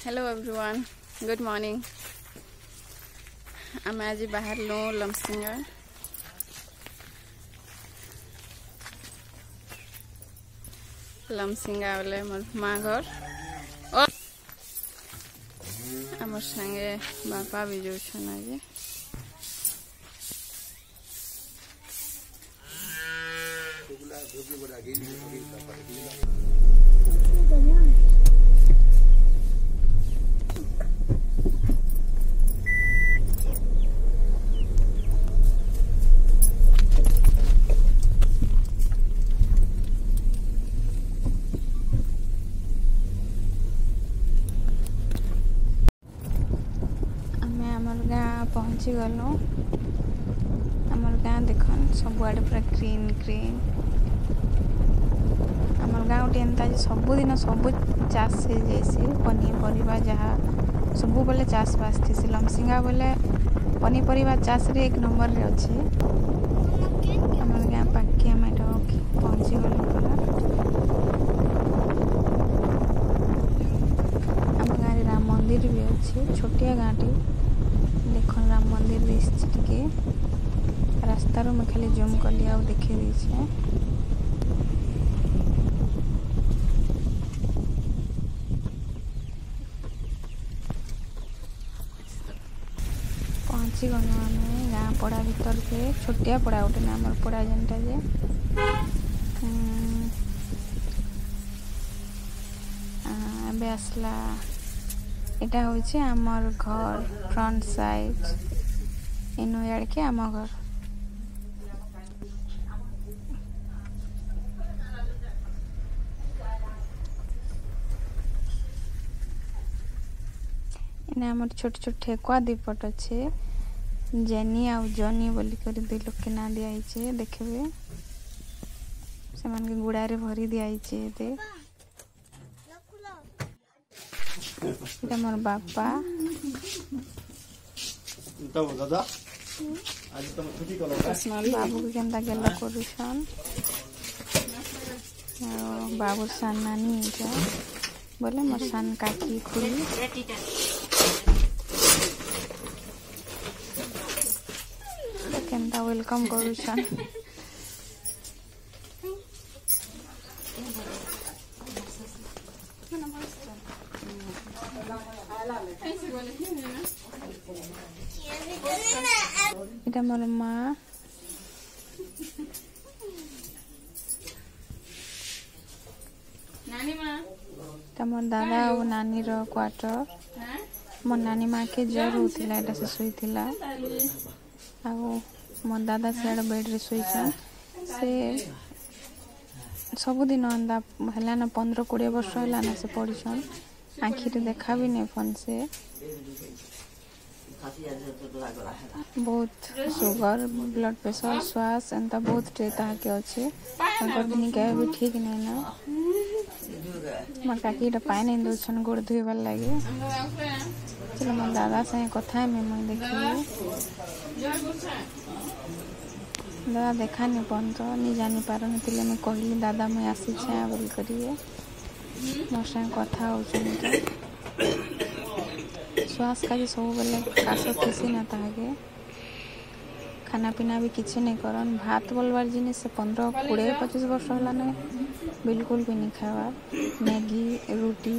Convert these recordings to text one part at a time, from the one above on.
Hello everyone, good morning. आम आज बाहर लू लमसिंगा। लमसिंगा बोले मोर माँ घर और आमर संगे बापा भी जो आज पहुँची गलु। आमर गाँ देखन सबुआडे पूरा ग्रीन ग्रीन। आमर गाँ गोटे एंता सबुदिन सब चाष हो जाइए पनीपरिया जहाँ सब बेले चाष बास थी। लमसिंगा बोले पनीपरिया चाष रे एक नंबर रे अच्छे। आमर गाँ पाखे आम पहुँची गलु पूरा। आम गाँव राम मंदिर भी अच्छे, छोटिया गाँटी देख राम मंदिर दिखे रास्तार मैं खाली जूम कली आ देखे दीचे। पहुँची गलु आम गाँ पड़ा भीतर के छोटिया पड़ा गोटे ना आमर पड़ा जेनटा जे एबे आसला। एटा होचे आमर घर फ्रंट साइड इनु यार के आम घर। इने आमर छोट छोट ठेकुआ दीपट अच्छे। जेनी आ जनी बोली कर दुई लोग के ना दिया देखबे से मान के गुड़ा रे भरी दिया। এটা মোর বাপা বাবু কেনতা গেল করুছন বাবুর সান নানি এটা বলে মোর সান কাকি খুড়ি কেনতা ওয়েলকাম করুছন। এটা মোর মা এটা मोर दादा और नानी रो क्वार्टर। मोर नानी माँ के जर होतिला एटा से सोईतिला आ मोर दादा से बेड रे सोईछन। से सबुदिन अंदा हला ना 15-20 वर्ष हला ना से पड़ीछन। आखि रे देखा भी नहीं फोन से। बहुत सुगर ब्लड प्रेशर श्वास एंता बहुत टेता के अच्छे दिन के भी ठीक नहीं ना। मोर काकी पाए नहीं दौन गोड़ धोबार लगे। चलो मोर दादा से कथा में मुझे देखिए दादा देखा नहीं पन तो नहीं जानी पार नी मैं कहली दादा मुझे आसी बोल करिए मोर संग कथा हो। श्वास का सब बेले काश थी ना ताके खाना पीना भी किसी नहीं करन। भात बोलबार जिनिस से 15-20-25 वर्ष होला ना बिल्कुल भी नहीं खावार। मैगी रोटी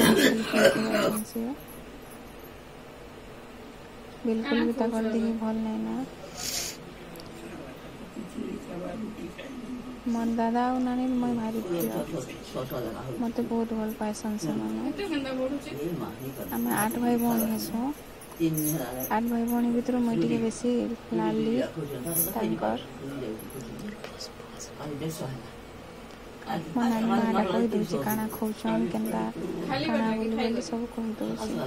बिल्कुल भी तक दिही भल नहीं ना। मोर दादा और नानी मैं भारी प्रिय मत बहुत भल पाएसन से आम 8 भाई भौणी हेसु। 8 भाई भौणी भीतर मुझे टे बेसी लाली मो नानी माँ कही दूसरी काना खोचन केन्ता काना बोली सब कही दूसरी।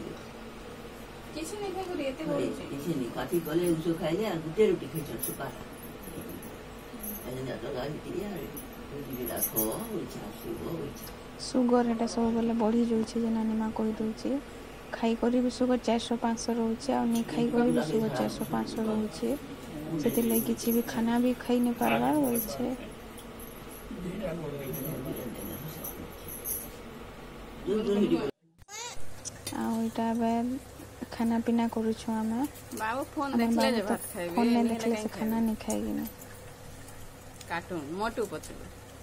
सुगर एटा सब बेले बढ़ी जाऊे नानी माँ कही दूसरी। खाई करी भी सुगर 400-500 रोचे आ नहीं खाई करी भी सुगर 400-500 रोचे। से किसी भी खाना भी खाई नहीं पारबार बोलछे। आईटा खाना पीना करुछु आमे बाबू फोन देखले जे भात खाइबे फोन नहीं देखले से खाना नहीं खाएगी ना कार्टून मोटू पतलू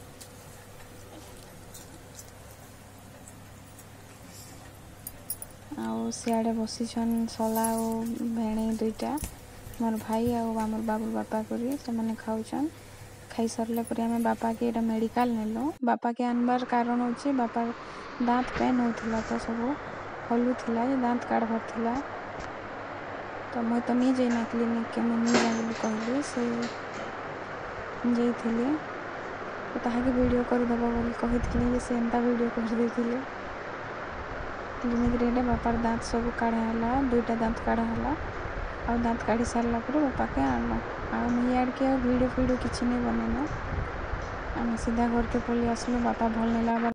आउ सियाड़े बसीछन सला और भेणे दुईटा मोर भाई आमर बाबू बापा करी से माने खाउछन खाई सरले पर आमे बापा के एटा मेडिकल नेलो बापा के आनबार कारण होची बापा दांत पेन होथिला तो सब हलुथिला जे दांत काढ़बार थिला तो मैं तो नहीं जाइना क्लिनिक के मैं नहीं जाए बोली कहली से जाइथिले तो ताहाके वीडियो कर दबो बोली कहिथिले जे से एंता वीडियो कर देथिले क्लिनिक रे बापार दांत सब काढ़ा हला दुईटा दांत काढ़ा हला और दांत काढ़ी सारला पर बापा के आनो आ मैं के वीडियो किछि नहीं बनेना आम सीधा घर के पलि आसलु बापा भल नहीं